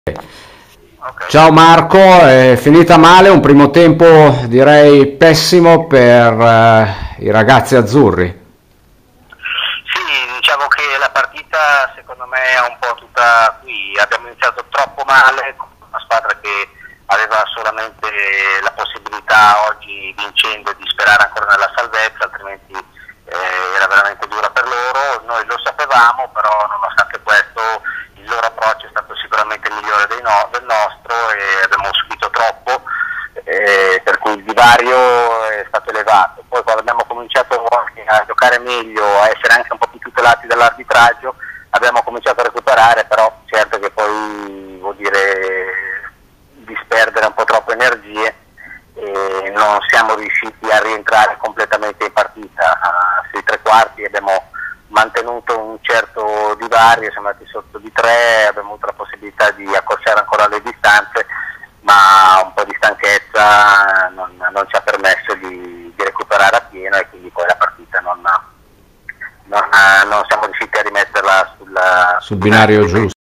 Ok. Ciao Marco, è finita male, un primo tempo direi pessimo per i ragazzi azzurri. Sì, diciamo che la partita secondo me è un po' tutta qui. Abbiamo iniziato troppo male con una squadra che aveva solamente la possibilità oggi vincendo di sperare ancora nella salvezza, altrimenti era veramente dura per loro. Noi lo sapevamo, però nonostante questo il loro approccio è stato sicuramente migliore del nostro e abbiamo subito troppo, per cui il divario è stato elevato. Poi quando abbiamo cominciato a giocare meglio, a essere anche un po' più tutelati dall'arbitraggio, abbiamo cominciato a recuperare, però certo che poi vuol dire disperdere un po' troppe energie e non siamo riusciti a rientrare completamente in partita. Sui tre quarti abbiamo mantenuto un certo divario, siamo andati sotto di 3, abbiamo avuto la possibilità di accorciare ancora le distanze, ma un po' di stanchezza non ci ha permesso di recuperare a pieno e quindi poi la partita non siamo riusciti a rimetterla sul Sul binario binario di giusto.